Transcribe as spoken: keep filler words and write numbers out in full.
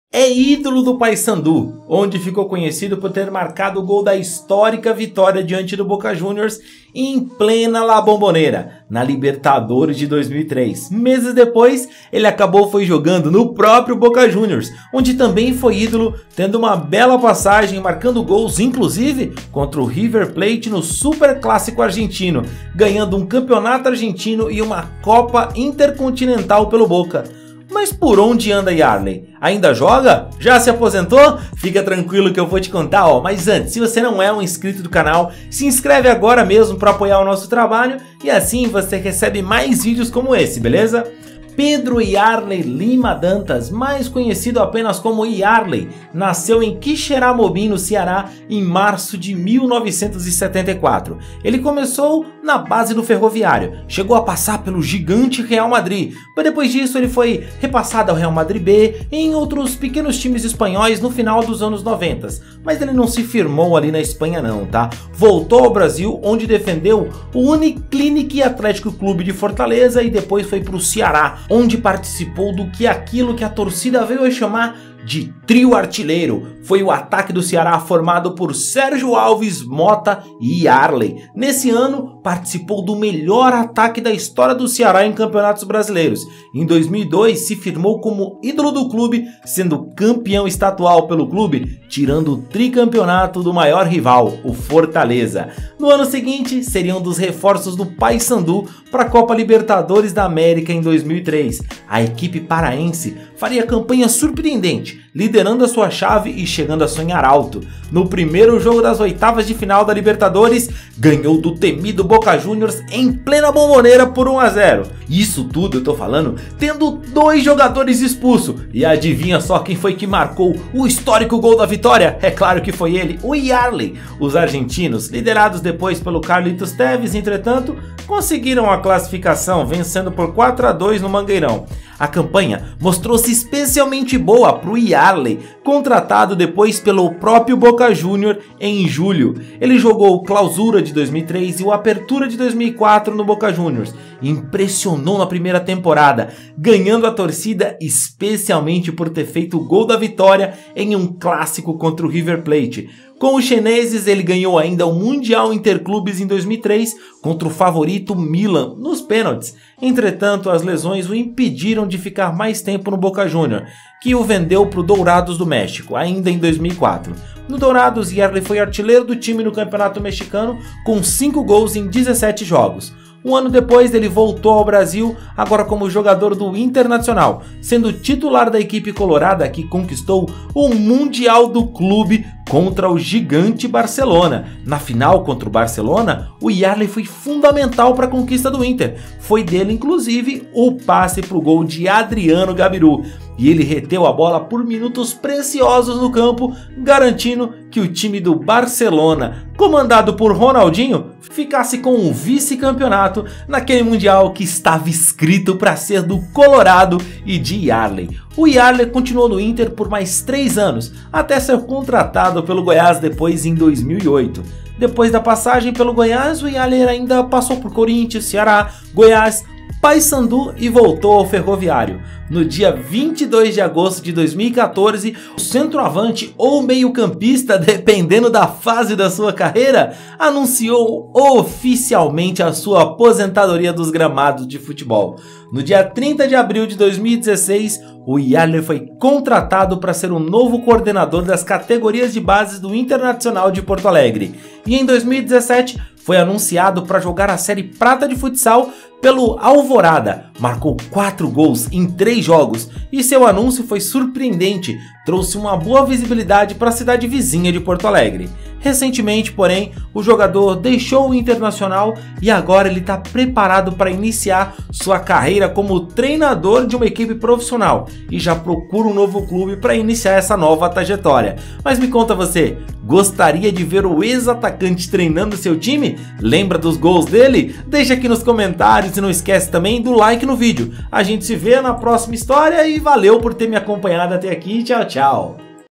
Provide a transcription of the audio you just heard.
é ídolo do Paysandu, onde ficou conhecido por ter marcado o gol da histórica vitória diante do Boca Juniors em plena La Bombonera, na Libertadores de dois mil e três. Meses depois, ele acabou foi jogando no próprio Boca Juniors, onde também foi ídolo, tendo uma bela passagem, marcando gols, inclusive, contra o River Plate no Super Clássico argentino, ganhando um campeonato argentino e uma Copa Intercontinental pelo Boca. Mas por onde anda Yarley? Ainda joga? Já se aposentou? Fica tranquilo que eu vou te contar, ó. Mas antes, se você não é um inscrito do canal, se inscreve agora mesmo para apoiar o nosso trabalho e assim você recebe mais vídeos como esse, beleza? Pedro Yarley Lima Dantas, mais conhecido apenas como Yarley, nasceu em Quixeramobim, no Ceará, em março de mil novecentos e setenta e quatro. Ele começou na base do Ferroviário, chegou a passar pelo gigante Real Madrid, mas depois disso ele foi repassado ao Real Madrid B e em outros pequenos times espanhóis no final dos anos noventa, mas ele não se firmou ali na Espanha não, tá? Voltou ao Brasil, onde defendeu o Uniclinic Atlético Clube de Fortaleza e depois foi para o Ceará, onde participou do que aquilo que a torcida veio a chamar de trio artilheiro. Foi o ataque do Ceará formado por Sérgio Alves, Mota e Yarley. Nesse ano, participou do melhor ataque da história do Ceará em campeonatos brasileiros. Em dois mil e dois, se firmou como ídolo do clube, sendo campeão estadual pelo clube, tirando o tricampeonato do maior rival, o Fortaleza. No ano seguinte, seria um dos reforços do Paysandu para a Copa Libertadores da América em dois mil e três. A equipe paraense faria campanha surpreendente, liderando a sua chave e chegando a sonhar alto. No primeiro jogo das oitavas de final da Libertadores, ganhou do temido Boca Juniors em plena Bombonera por um a zero. Isso tudo eu tô falando tendo dois jogadores expulsos. E adivinha só quem foi que marcou o histórico gol da vitória? É claro que foi ele, o Yarley. Os argentinos, liderados depois pelo Carlitos Tevez, entretanto, conseguiram a classificação, vencendo por quatro a dois no Mangueirão. A campanha mostrou-se especialmente boa para o Yarley, contratado depois pelo próprio Boca Juniors em julho. Ele jogou o Clausura de dois mil e três e o Apertura de dois mil e quatro no Boca Juniors. Impressionou na primeira temporada, ganhando a torcida especialmente por ter feito o gol da vitória em um clássico contra o River Plate. Com os chineses, ele ganhou ainda o Mundial Interclubes em dois mil e três contra o favorito Milan nos pênaltis. Entretanto, as lesões o impediram de ficar mais tempo no Boca Juniors, que o vendeu para o Dourados do México, ainda em dois mil e quatro. No Dourados, Yarley foi artilheiro do time no Campeonato Mexicano com cinco gols em dezessete jogos. Um ano depois, ele voltou ao Brasil, agora como jogador do Internacional, sendo titular da equipe colorada que conquistou o Mundial do clube contra o gigante Barcelona. Na final contra o Barcelona, o Yarley foi fundamental para a conquista do Inter. Foi dele, inclusive, o passe para o gol de Adriano Gabiru. E ele reteu a bola por minutos preciosos no campo, garantindo que o time do Barcelona, comandado por Ronaldinho, ficasse com o vice-campeonato naquele Mundial que estava escrito para ser do Colorado e de Yarley. O Yarley continuou no Inter por mais três anos, até ser contratado pelo Goiás depois em dois mil e oito. Depois da passagem pelo Goiás, o Yarley ainda passou por Corinthians, Ceará, Goiás, Paysandu e voltou ao Ferroviário. No dia vinte e dois de agosto de dois mil e quatorze, o centroavante ou meio-campista, dependendo da fase da sua carreira, anunciou oficialmente a sua aposentadoria dos gramados de futebol. No dia trinta de abril de dois mil e dezesseis, o Yarley foi contratado para ser o novo coordenador das categorias de base do Internacional de Porto Alegre. E em dois mil e dezessete, foi anunciado para jogar a Série Prata de Futsal pelo Alvorada. Marcou quatro gols em três jogos e seu anúncio foi surpreendente, trouxe uma boa visibilidade para a cidade vizinha de Porto Alegre. Recentemente, porém, o jogador deixou o Internacional e agora ele está preparado para iniciar sua carreira como treinador de uma equipe profissional e já procura um novo clube para iniciar essa nova trajetória. Mas me conta você, gostaria de ver o ex-atacante treinando seu time? Lembra dos gols dele? Deixa aqui nos comentários e não esquece também do like no vídeo. A gente se vê na próxima história e valeu por ter me acompanhado até aqui. Tchau, tchau!